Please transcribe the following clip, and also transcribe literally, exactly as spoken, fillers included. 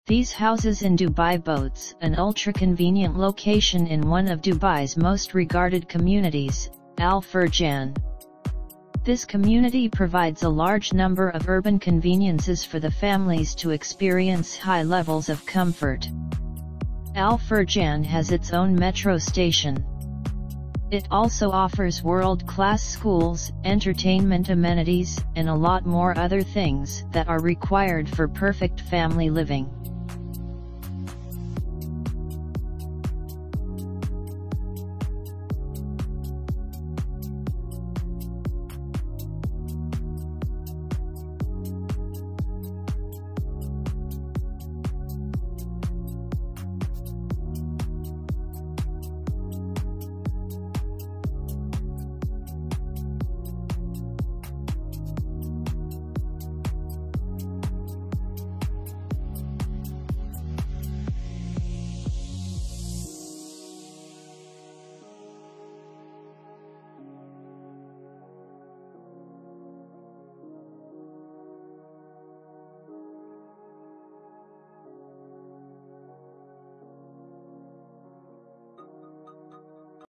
These houses in Dubai boasts an ultra-convenient location in one of Dubai's most regarded communities, Al Furjan. This community provides a large number of urban conveniences for the families to experience high levels of comfort. Al Furjan has its own metro station. It also offers world-class schools, entertainment amenities, and a lot more other things that are required for perfect family living.